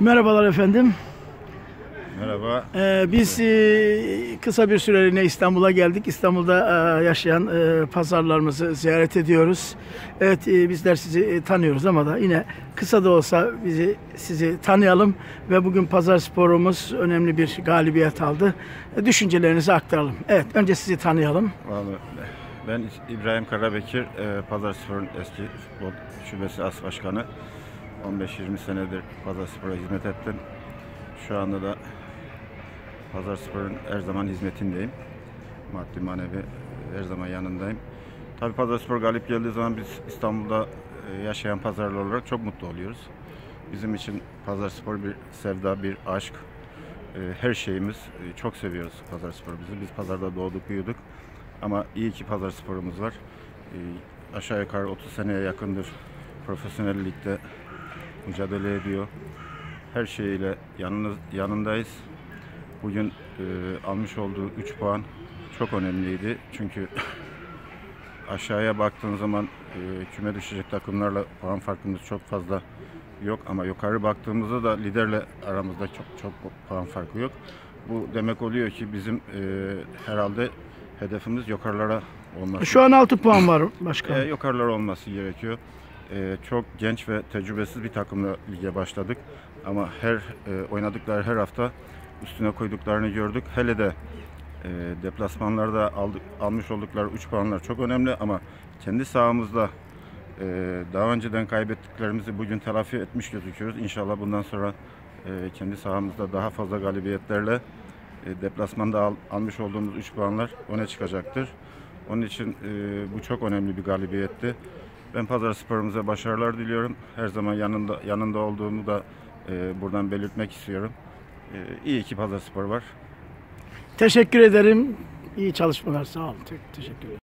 Merhabalar efendim. Merhaba. Biz kısa bir süreliğine İstanbul'a geldik. İstanbul'da yaşayan pazarlarımızı ziyaret ediyoruz. Evet, bizler sizi tanıyoruz ama da yine kısa da olsa sizi tanıyalım ve bugün Pazarspor'umuz önemli bir galibiyet aldı. Düşüncelerinizi aktaralım. Evet, önce sizi tanıyalım. Vallahi ben İbrahim Karabekir, Pazarspor'un eski futbol şubesi as başkanı. 15-20 senedir Pazarspor'a hizmet ettim. Şu anda da Pazarspor'un her zaman hizmetindeyim. Maddi manevi her zaman yanındayım. Tabii Pazarspor galip geldiği zaman biz İstanbul'da yaşayan pazarlı olarak çok mutlu oluyoruz. Bizim için Pazarspor bir sevda, bir aşk. Her şeyimiz. Çok seviyoruz Pazarspor bizi. Biz pazarda doğduk, büyüdük. Ama iyi ki Pazarspor'umuz var. Aşağı yukarı 30 seneye yakındır profesyonel ligde mücadele ediyor. Her şeyiyle yanındayız. Bugün almış olduğu 3 puan çok önemliydi. Çünkü aşağıya baktığın zaman küme düşecek takımlarla puan farkımız çok fazla yok. Ama yukarı baktığımızda da liderle aramızda çok puan farkı yok. Bu demek oluyor ki bizim herhalde hedefimiz yukarılara olması. Şu an 6 puan var başkanım. Yukarılara olması gerekiyor. Çok genç ve tecrübesiz bir takımla lige başladık. Ama oynadıkları her hafta üstüne koyduklarını gördük. Hele de deplasmanlarda almış oldukları 3 puanlar çok önemli ama kendi sahamızda daha önceden kaybettiklerimizi bugün telafi etmiş gözüküyoruz. İnşallah bundan sonra kendi sahamızda daha fazla galibiyetlerle deplasmanda almış olduğumuz 3 puanlar öne çıkacaktır. Onun için bu çok önemli bir galibiyetti. Ben Pazarspor'umuza başarılar diliyorum. Her zaman yanında olduğumu da buradan belirtmek istiyorum. İyi ki Pazarspor var. Teşekkür ederim. İyi çalışmalar. Sağ olun. Teşekkür ederim.